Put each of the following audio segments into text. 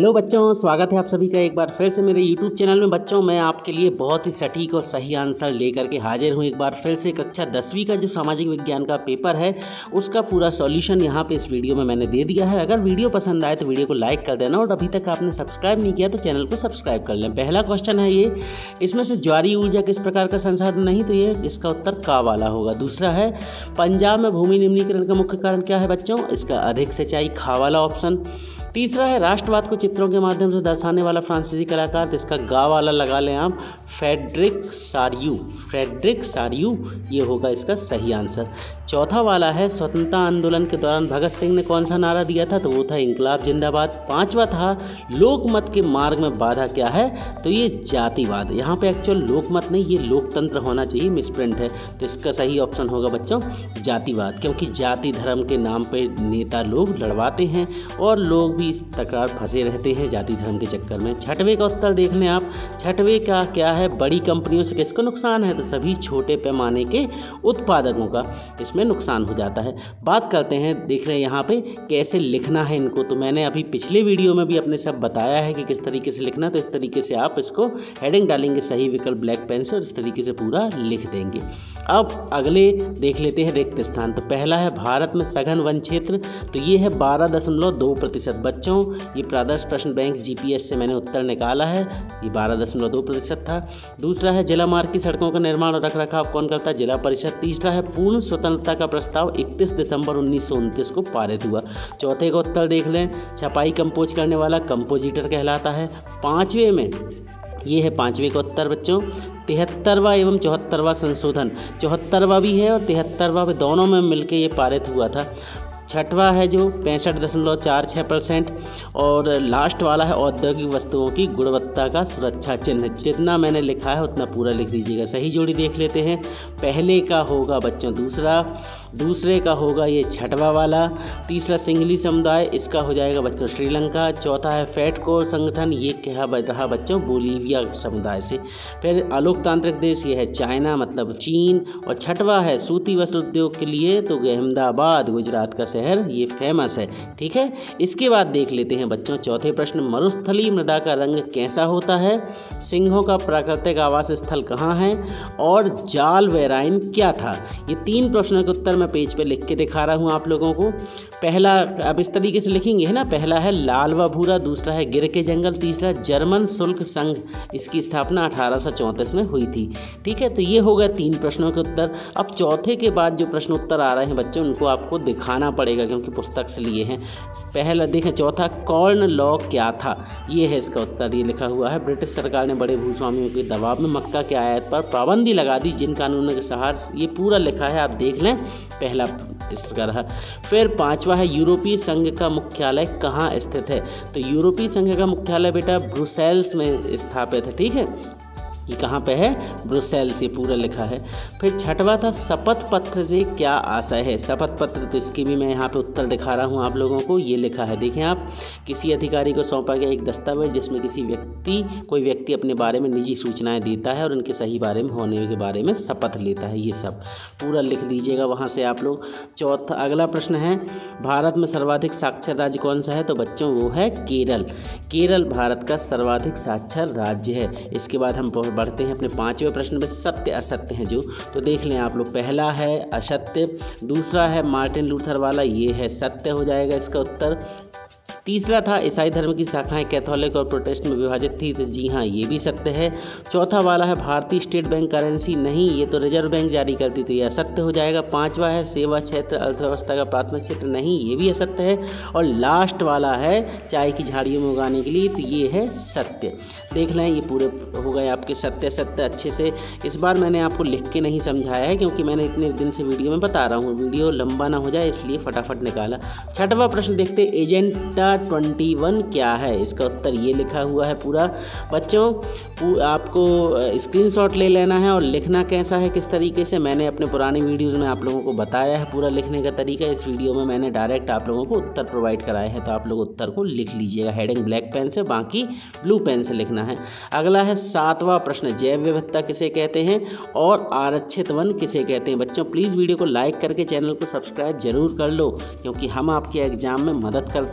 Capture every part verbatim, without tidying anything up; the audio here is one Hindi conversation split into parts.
हेलो बच्चों, स्वागत है आप सभी का एक बार फिर से मेरे यूट्यूब चैनल में। बच्चों, मैं आपके लिए बहुत ही सटीक और सही आंसर लेकर के हाजिर हूँ। एक बार फिर से कक्षा दसवीं का जो सामाजिक विज्ञान का पेपर है उसका पूरा सॉल्यूशन यहाँ पे इस वीडियो में मैंने दे दिया है। अगर वीडियो पसंद आए तो वीडियो को लाइक कर देना, और अभी तक आपने सब्सक्राइब नहीं किया तो चैनल को सब्सक्राइब कर लें। पहला क्वेश्चन है ये, इसमें से ज्वारीय ऊर्जा किस प्रकार का संसाधन नहीं, तो ये इसका उत्तर का वाला होगा। दूसरा है, पंजाब में भूमि निम्नीकरण का मुख्य कारण क्या है बच्चों, इसका अधिक सिंचाई, खा वाला ऑप्शन। तीसरा है, राष्ट्रवाद को चित्रों के माध्यम से दर्शाने वाला फ्रांसीसी कलाकार, तो इसका गा वाला लगा लें आप, फ्रेडरिक सारियू। फ्रेडरिक सारियू ये होगा इसका सही आंसर। चौथा वाला है, स्वतंत्रता आंदोलन के दौरान भगत सिंह ने कौन सा नारा दिया था, तो वो था इंकलाब जिंदाबाद। पांचवा था, लोकमत के मार्ग में बाधा क्या है, तो ये जातिवाद। यहाँ पे एक्चुअल लोकमत नहीं, ये लोकतंत्र होना चाहिए, मिसप्रिंट है, तो इसका सही ऑप्शन होगा बच्चों जातिवाद, क्योंकि जाति धर्म के नाम पे नेता लोग लड़वाते हैं और लोग भी इस तकरार फंसे रहते हैं जाति धर्म के चक्कर में। छठवें का उत्तर देख लें आप। छठवें का क्या है, बड़ी कंपनियों से किसको नुकसान है, तो सभी छोटे पैमाने के उत्पादकों का इसमें नुकसान हो जाता है। बात करते हैं, देख रहे हैं यहाँ पे कैसे लिखना है इनको, तो मैंने अभी पिछले वीडियो में भी अपने सब बताया है कि किस तरीके से लिखना, तो इस तरीके से आप इसको हेडिंग डालेंगे सही विकल्प ब्लैक पेन से और इस तरीके से पूरा लिख देंगे। अब अगले देख लेते हैं रिक्त स्थान। तो पहला है, भारत में सघन वन क्षेत्र, तो ये है बारह दशमलव दो प्रतिशत। बच्चों, ये प्रादर्श प्रश्न बैंक जीपीएस से मैंने उत्तर निकाला है, ये बारह दशमलव दो प्रतिशत था। दूसरा है, जिला मार्ग की सड़कों का निर्माण और रख रखाव कौन करता है, जिला परिषद। तीसरा है, पूर्ण स्वतंत्रता का प्रस्ताव इकतीस दिसंबर उन्नीस सौ उनतीस को पारित हुआ। चौथे का उत्तर देख लें, छपाई कंपोज करने वाला कंपोजिटर कहलाता है। पाँचवें में ये है पाँचवें का उत्तर बच्चों, तिहत्तरवा एवं चौहत्तरवा संशोधन, चौहत्तरवा भी है और तिहत्तरवा भी, दोनों में मिलकर ये पारित हुआ था। छठवा है जो पैंसठ दशमलव चार छः परसेंट, और लास्ट वाला है औद्योगिक वस्तुओं की गुणवत्ता का सुरक्षा चिन्ह। जितना मैंने लिखा है उतना पूरा लिख दीजिएगा। सही जोड़ी देख लेते हैं। पहले का होगा बच्चों दूसरा, दूसरे का होगा ये छठवा वाला। तीसरा सिंगली समुदाय, इसका हो जाएगा बच्चों श्रीलंका। चौथा है फैटकोर संगठन, ये कहा रहा बच्चों बोलीविया समुदाय से। फिर अलोकतांत्रिक देश, ये है चाइना मतलब चीन। और छठवा है सूती वस्त्र उद्योग के लिए, तो अहमदाबाद गुजरात का शहर ये फेमस है। ठीक है, इसके बाद देख लेते हैं बच्चों चौथे प्रश्न, मरुस्थलीय मृदा का रंग कैसा होता है, सिंहों का प्राकृतिक आवास स्थल कहाँ है, और जाल वेराइन क्या था। ये तीन प्रश्नों के उत्तर मैं पेज पे लिख के दिखा रहा हूँ आप लोगों को। पहला अब इस तरीके से लिखेंगे है ना, पहला है लाल व भूरा, दूसरा है गिर के जंगल, तीसरा जर्मन शुल्क संघ, इसकी स्थापना अठारह सौ चौंतीस में हुई थी। ठीक है, तो ये हो गए तीन प्रश्नों के उत्तर। अब चौथे के बाद जो प्रश्न उत्तर आ रहे हैं बच्चों, उनको आपको दिखाना पड़ेगा क्योंकि पुस्तक से लिए हैं। पहला देखें, चौथा कॉर्न लॉ क्या था, ये है इसका उत्तर, ये लिखा हुआ है, ब्रिटिश सरकार ने बड़े भूस्वामियों के दबाव में मक्का के आयात पर पाबंदी लगा दी, जिन कानूनों के सहारे, ये पूरा लिखा है, आप देख लें। पहला इस प्रकार रहा। फिर पांचवा है, यूरोपीय संघ का मुख्यालय कहाँ स्थित है, तो यूरोपीय संघ का मुख्यालय बेटा ब्रुसेल्स में स्थापित है। ठीक है, ये कहाँ पे है, ब्रुसेल्स, ये पूरा लिखा है। फिर छठवा था, शपथ पत्र से क्या आशय है, शपथ पत्र, तो इसकी भी मैं यहाँ पे उत्तर दिखा रहा हूँ आप लोगों को। ये लिखा है, देखें आप, किसी अधिकारी को सौंपा गया एक दस्तावेज जिसमें किसी व्यक्ति कोई व्यक्ति अपने बारे में निजी सूचनाएं देता है और उनके सही बारे में होने के बारे में शपथ लेता है, ये सब पूरा लिख लीजिएगा वहाँ से आप लोग। चौथा अगला प्रश्न है, भारत में सर्वाधिक साक्षर राज्य कौन सा है, तो बच्चों वो है केरल। केरल भारत का सर्वाधिक साक्षर राज्य है। इसके बाद हम बढ़ते हैं अपने पांचवें प्रश्न में, सत्य असत्य हैं जो, तो देख लें आप लोग। पहला है असत्य, दूसरा है मार्टिन लूथर वाला, ये है सत्य हो जाएगा इसका उत्तर। तीसरा था, ईसाई धर्म की शाखाएं कैथोलिक और प्रोटेस्टेंट में विभाजित थी, तो जी हाँ ये भी सत्य है। चौथा वाला है, भारतीय स्टेट बैंक करेंसी नहीं, ये तो रिजर्व बैंक जारी करती थी, ये असत्य हो जाएगा। पांचवा है, सेवा क्षेत्र अर्थव्यवस्था का प्राथमिक क्षेत्र नहीं, ये भी असत्य है। और लास्ट वाला है, चाय की झाड़ियों में उगाने के लिए, तो ये है सत्य। देख लें, ये पूरे हो गए आपके सत्य सत्य अच्छे से। इस बार मैंने आपको लिख के नहीं समझाया है क्योंकि मैंने इतने दिन से वीडियो में बता रहा हूँ, वीडियो लंबा ना हो जाए इसलिए फटाफट निकाला। छठवां प्रश्न देखते, एजेंडा ट्वेंटी वन क्या है, इसका उत्तर ये लिखा हुआ है पूरा। बच्चों आपको स्क्रीनशॉट ले लेना है और लिखना कैसा है, किस तरीके से, मैंने अपने पुराने वीडियोस में आप लोगों को बताया है पूरा लिखने का तरीका। इस वीडियो में मैंने डायरेक्ट आप लोगों को उत्तर प्रोवाइड कराए हैं, तो आप लोग उत्तर को लिख लीजिएगा हेडिंग ब्लैक पेन से, बाकी ब्लू पेन से लिखना है। अगला है सातवां प्रश्न, जैव विविधता किसे कहते हैं और आरक्षित वन किसे कहते हैं। बच्चों प्लीज़ वीडियो को लाइक करके चैनल को सब्सक्राइब जरूर कर लो, क्योंकि हम आपके एग्जाम में मदद करते रहते हैं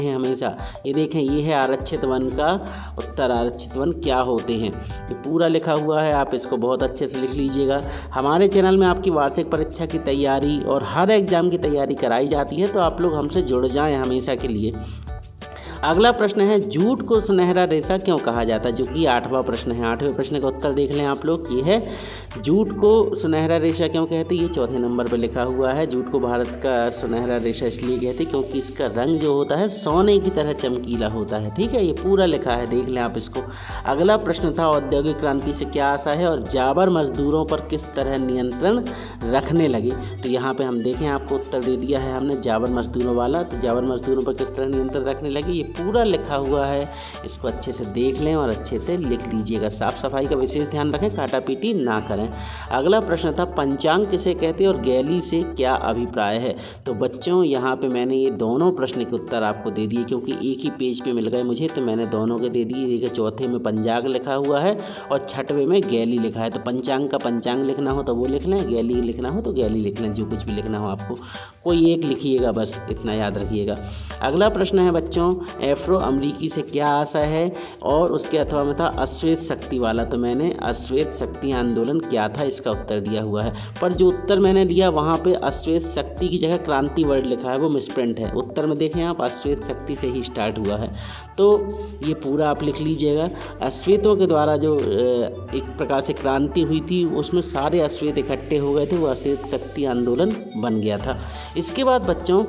हैं हमेशा। ये देखें, ये है आरक्षित वन का उत्तर। आरक्षित वन क्या होते हैं ये पूरा लिखा हुआ है, आप इसको बहुत अच्छे से लिख लीजिएगा। हमारे चैनल में आपकी वार्षिक परीक्षा की तैयारी और हर एग्ज़ाम की तैयारी कराई जाती है, तो आप लोग हमसे जुड़ जाएं हमेशा के लिए। अगला प्रश्न है, जूट को सुनहरा रेशा क्यों कहा जाता है, जो कि आठवां प्रश्न है। आठवें प्रश्न का उत्तर देख लें आप लोग। ये है, जूट को सुनहरा रेशा क्यों कहते हैं, ये चौथे नंबर पर लिखा हुआ है। जूट को भारत का सुनहरा रेशा इसलिए कहते हैं क्योंकि इसका रंग जो होता है सोने की तरह चमकीला होता है। ठीक है, ये पूरा लिखा है, देख लें आप इसको। अगला प्रश्न था, औद्योगिक क्रांति से क्या आशा है और जाबर मजदूरों पर किस तरह नियंत्रण रखने लगे। तो यहाँ पर हम देखें, आपको उत्तर दे दिया है हमने जाबर मजदूरों वाला। तो जाबर मजदूरों पर किस तरह नियंत्रण रखने लगे, ये पूरा लिखा हुआ है, इसको अच्छे से देख लें और अच्छे से लिख लीजिएगा। साफ सफाई का विशेष ध्यान रखें, काटा पीटी ना करें। अगला प्रश्न था, पंचांग किसे कहते हैं और गैली से क्या अभिप्राय है। तो बच्चों, यहाँ पे मैंने ये दोनों प्रश्न के उत्तर आपको दे दिए, क्योंकि एक ही पेज पे मिल गए मुझे, तो मैंने दोनों के दे दिए। देखिए, चौथे में पंचांग लिखा हुआ है और छठवें में गैली लिखा है। तो पंचांग का पंचांग लिखना हो तो वो लिख लें, गैली लिखना हो तो गैली लिख लें, जो कुछ भी लिखना हो आपको, कोई एक लिखिएगा, बस इतना याद रखिएगा। अगला प्रश्न है बच्चों, एफ्रो अमरीकी से क्या आशा है, और उसके अथवा में था अश्वेत शक्ति वाला। तो मैंने अश्वेत शक्ति आंदोलन क्या था इसका उत्तर दिया हुआ है, पर जो उत्तर मैंने दिया वहाँ पे अश्वेत शक्ति की जगह क्रांति वर्ड लिखा है, वो मिसप्रिंट है। उत्तर में देखें आप, अश्वेत शक्ति से ही स्टार्ट हुआ है, तो ये पूरा आप लिख लीजिएगा। अश्वेतों के द्वारा जो एक प्रकार से क्रांति हुई थी, उसमें सारे अश्वेत इकट्ठे हो गए थे, वो अश्वेत शक्ति आंदोलन बन गया था। इसके बाद बच्चों,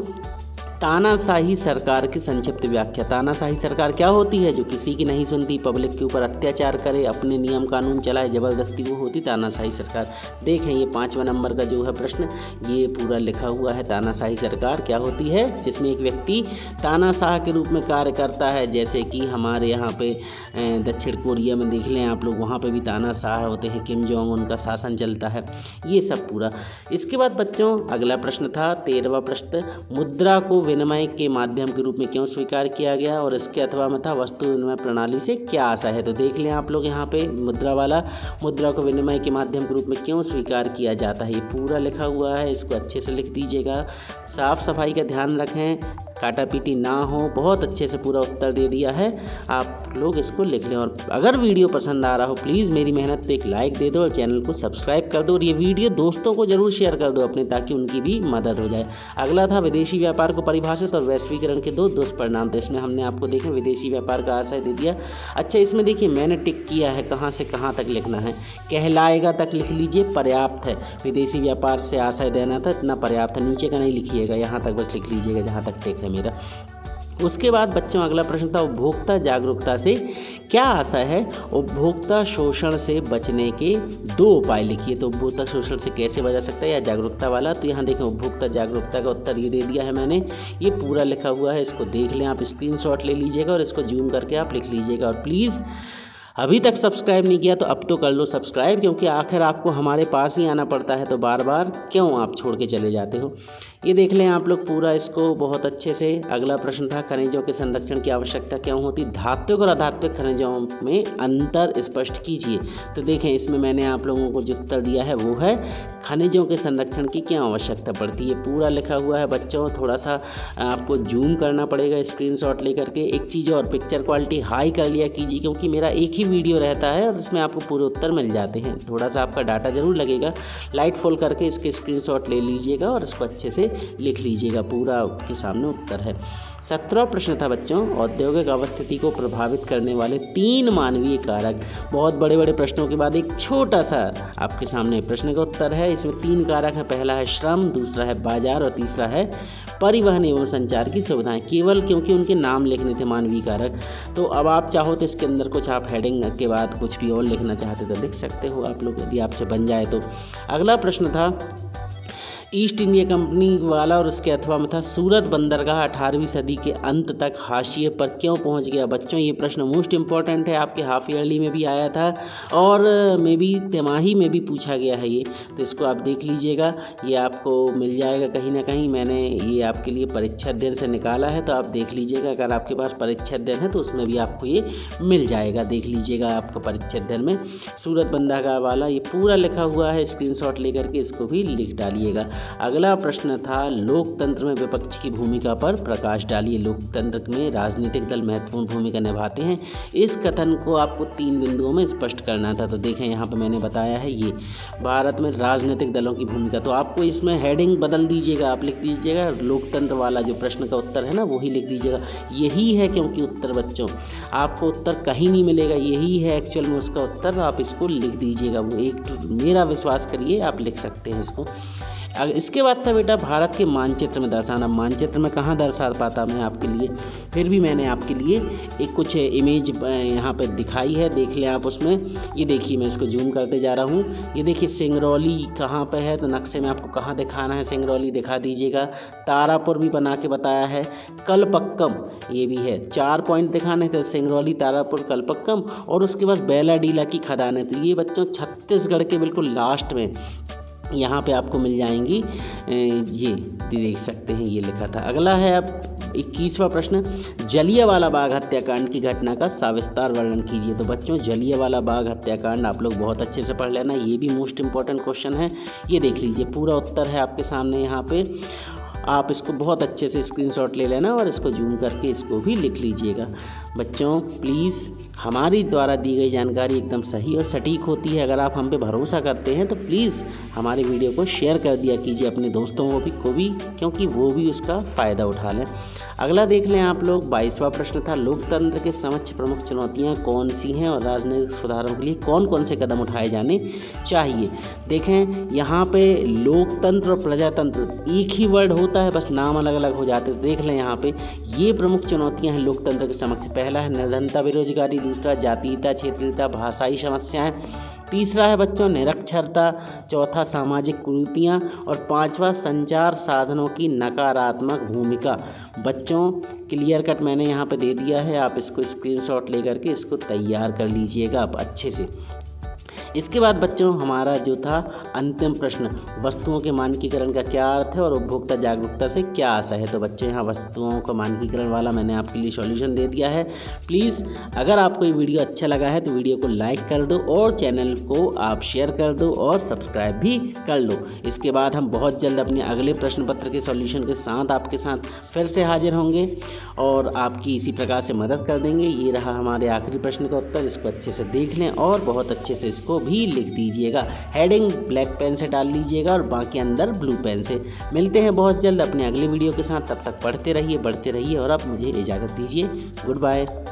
तानाशाही सरकार की संक्षिप्त व्याख्या। तानाशाही सरकार क्या होती है, जो किसी की नहीं सुनती, पब्लिक के ऊपर अत्याचार करे, अपने नियम कानून चलाए ज़बरदस्ती, वो होती तानाशाही सरकार। देखें, ये पाँचवा नंबर का जो है प्रश्न, ये पूरा लिखा हुआ है। तानाशाही सरकार क्या होती है, जिसमें एक व्यक्ति तानाशाह के रूप में कार्य करता है, जैसे कि हमारे यहाँ पे दक्षिण कोरिया में देख लें आप लोग, वहाँ पर भी तानाशाह होते हैं, किम जोंग उनका शासन चलता है, ये सब पूरा। इसके बाद बच्चों, अगला प्रश्न था तेरहवा प्रश्न, मुद्रा को विनिमय के माध्यम के रूप में क्यों स्वीकार किया गया, और इसके अथवा में था वस्तु विनिमय प्रणाली से क्या आशा है। तो देख लें आप लोग, यहाँ पे मुद्रा वाला, मुद्रा को विनिमय के माध्यम के रूप में क्यों स्वीकार किया जाता है, ये पूरा लिखा हुआ है, इसको अच्छे से लिख दीजिएगा। साफ सफाई का ध्यान रखें, काटा पीटी ना हो, बहुत अच्छे से पूरा उत्तर दे दिया है, आप लोग इसको लिख लें। और अगर वीडियो पसंद आ रहा हो, प्लीज़ मेरी मेहनत पे एक लाइक दे दो और चैनल को सब्सक्राइब कर दो, और ये वीडियो दोस्तों को जरूर शेयर कर दो अपने, ताकि उनकी भी मदद हो जाए। अगला था, विदेशी व्यापार को परिभाषित और वैश्वीकरण के दो दुष्परिणाम। तो इसमें हमने आपको देखें विदेशी व्यापार का आशय दे दिया। अच्छा, इसमें देखिए मैंने टिक किया है, कहाँ से कहाँ तक लिखना है, कहलाएगा तक लिख लीजिए, पर्याप्त है। विदेशी व्यापार से आशय देना था, इतना पर्याप्त है, नीचे का नहीं लिखिएगा, यहाँ तक बस लिख लीजिएगा जहाँ तक टिक है मेरा। उसके बाद बच्चों, अगला प्रश्न था, उपभोक्ता जागरूकता से क्या आशय है। उपभोक्ता शोषण से बचने के दो उपाय लिखिए। तो उपभोक्ता शोषण से कैसे बचा सकता है, या जागरूकता वाला। तो यहाँ देखें, उपभोक्ता जागरूकता का उत्तर ये दे दिया है मैंने, ये पूरा लिखा हुआ है, इसको देख लें आप, स्क्रीनशॉट ले लीजिएगा और इसको जूम करके आप लिख लीजिएगा। और प्लीज़ अभी तक सब्सक्राइब नहीं किया तो अब तो कर लो सब्सक्राइब, क्योंकि आखिर आपको हमारे पास ही आना पड़ता है, तो बार बार क्यों आप छोड़ के चले जाते हो। ये देख लें आप लोग पूरा इसको बहुत अच्छे से। अगला प्रश्न था, खनिजों के संरक्षण की आवश्यकता क्यों होती, धात्विक और अधात्विक खनिजों में अंतर स्पष्ट कीजिए। तो देखें, इसमें मैंने आप लोगों को जो उत्तर दिया है वो है खनिजों के संरक्षण की क्यों आवश्यकता पड़ती है, पूरा लिखा हुआ है बच्चों। थोड़ा सा आपको जूम करना पड़ेगा स्क्रीनशॉट लेकर के। एक चीज़ और, पिक्चर क्वालिटी हाई कर लिया कीजिए, क्योंकि मेरा एक ही वीडियो रहता है और इसमें आपको पूरे उत्तर मिल जाते हैं। थोड़ा सा आपका डाटा जरूर लगेगा, लाइट फॉल करके इसके स्क्रीनशॉट ले लीजिएगा और इसको अच्छे से लिख लीजिएगा, पूरा आपके सामने उत्तर है। सत्रह प्रश्न था बच्चों, औद्योगिक अवस्थिति को प्रभावित करने वाले तीन मानवीय कारक। बहुत बड़े बड़े प्रश्नों के बाद एक छोटा सा आपके सामने प्रश्न का उत्तर है। इसमें तीन कारक है, पहला है श्रम, दूसरा है बाजार और तीसरा है परिवहन एवं संचार की सुविधाएं। केवल क्योंकि उनके नाम लिखने थे मानवीय कारक, तो अब आप चाहो तो इसके अंदर कुछ आप हेडिंग के बाद कुछ भी और लिखना चाहते तो लिख सकते हो आप लोग, यदि आपसे बन जाए तो। अगला प्रश्न था, ईस्ट इंडिया कंपनी वाला और उसके अथवा में था, सूरत बंदरगाह अठारहवीं सदी के अंत तक हाशिए पर क्यों पहुंच गया। बच्चों, ये प्रश्न मोस्ट इंपॉर्टेंट है, आपके हाफ ईयरली में भी आया था और मे बी तिमाही में भी पूछा गया है ये, तो इसको आप देख लीजिएगा, ये आपको मिल जाएगा कहीं ना कहीं। मैंने ये आपके लिए परीक्षा अध्ययन से निकाला है, तो आप देख लीजिएगा, अगर आपके पास परीक्षा अध्ययन है तो उसमें भी आपको ये मिल जाएगा, देख लीजिएगा आपका परीक्षा अध्ययन में सूरत बंदरगाह वाला ये पूरा लिखा हुआ है, स्क्रीनशॉट लेकर के इसको भी लिख डालिएगा। अगला प्रश्न था लोकतंत्र में विपक्ष की भूमिका पर प्रकाश डालिए। लोकतंत्र में राजनीतिक दल महत्वपूर्ण भूमिका निभाते हैं, इस कथन को आपको तीन बिंदुओं में स्पष्ट करना था। तो देखें यहाँ पर मैंने बताया है ये भारत में राजनीतिक दलों की भूमिका। तो आपको इसमें हेडिंग बदल दीजिएगा, आप लिख दीजिएगा लोकतंत्र वाला जो प्रश्न का उत्तर है ना वही लिख दीजिएगा। यही है क्योंकि उत्तर बच्चों, आपको उत्तर कहीं नहीं मिलेगा, यही है एक्चुअल में उसका उत्तर। आप इसको लिख दीजिएगा, वो एक मेरा विश्वास करिए आप लिख सकते हैं इसको। अगर इसके बाद था बेटा भारत के मानचित्र में दर्शाना। मानचित्र में कहाँ दर्शा पाता मैं आपके लिए, फिर भी मैंने आपके लिए एक कुछ इमेज यहाँ पे दिखाई है, देख लें आप उसमें। ये देखिए मैं इसको जूम करते जा रहा हूँ। ये देखिए सिंगरौली कहाँ पे है, तो नक्शे में आपको कहाँ दिखाना है सिंगरौली दिखा दीजिएगा। तारापुर भी बना के बताया है, कलपक्कम ये भी है। चार पॉइंट दिखाने थे, सिंगरौली, तारापुर, कलपक्कम और उसके बाद बेलाडीला की खदानें। तो ये बच्चों छत्तीसगढ़ के बिल्कुल लास्ट में यहाँ पे आपको मिल जाएंगी। ये देख सकते हैं, ये लिखा था। अगला है अब इक्कीसवां प्रश्न, जलियांवाला बाग हत्याकांड की घटना का सविस्तार वर्णन कीजिए। तो बच्चों जलियांवाला बाग हत्याकांड आप लोग बहुत अच्छे से पढ़ लेना, ये भी मोस्ट इंपॉर्टेंट क्वेश्चन है। ये देख लीजिए पूरा उत्तर है आपके सामने यहाँ पे, आप इसको बहुत अच्छे से स्क्रीनशॉट ले लेना और इसको जूम करके इसको भी लिख लीजिएगा। बच्चों प्लीज़ हमारी द्वारा दी गई जानकारी एकदम सही और सटीक होती है। अगर आप हम पे भरोसा करते हैं तो प्लीज़ हमारी वीडियो को शेयर कर दिया कीजिए अपने दोस्तों को भी को भी क्योंकि वो भी उसका फ़ायदा उठा लें। अगला देख लें आप लोग, बाईसवां प्रश्न था लोकतंत्र के समक्ष प्रमुख चुनौतियां कौन सी हैं और राजनीतिक सुधारों के लिए कौन कौन से कदम उठाए जाने चाहिए। देखें यहाँ पे लोकतंत्र और प्रजातंत्र एक ही वर्ड होता है, बस नाम अलग अलग हो जाते हैं। देख लें यहाँ पे ये प्रमुख चुनौतियां हैं लोकतंत्र के समक्ष। पहला है निर्धनता बेरोजगारी, दूसरा जातीयता क्षेत्रीयता भाषाई समस्याएं, तीसरा है बच्चों निरक्षरता, चौथा सामाजिक कुरीतियाँ और पांचवा संचार साधनों की नकारात्मक भूमिका। बच्चों क्लियर कट मैंने यहाँ पे दे दिया है, आप इसको स्क्रीनशॉट लेकर के इसको तैयार कर लीजिएगा आप अच्छे से। इसके बाद बच्चों हमारा जो था अंतिम प्रश्न, वस्तुओं के मानकीकरण का क्या अर्थ है और उपभोक्ता जागरूकता से क्या आशा है। तो बच्चों यहाँ वस्तुओं का मानकीकरण वाला मैंने आपके लिए सॉल्यूशन दे दिया है। प्लीज़ अगर आपको ये वीडियो अच्छा लगा है तो वीडियो को लाइक कर दो और चैनल को आप शेयर कर दो और सब्सक्राइब भी कर लो। इसके बाद हम बहुत जल्द अपने अगले प्रश्न पत्र के सॉल्यूशन के साथ आपके साथ फिर से हाजिर होंगे और आपकी इसी प्रकार से मदद कर देंगे। ये रहा हमारे आखिरी प्रश्न का उत्तर, इसको अच्छे से देख लें और बहुत अच्छे से इसको भी लिख दीजिएगा। हेडिंग ब्लैक पेन से डाल लीजिएगा और बाकी अंदर ब्लू पेन से। मिलते हैं बहुत जल्द अपने अगले वीडियो के साथ, तब तक पढ़ते रहिए, बढ़ते रहिए और आप मुझे इजाज़त दीजिए। Good bye.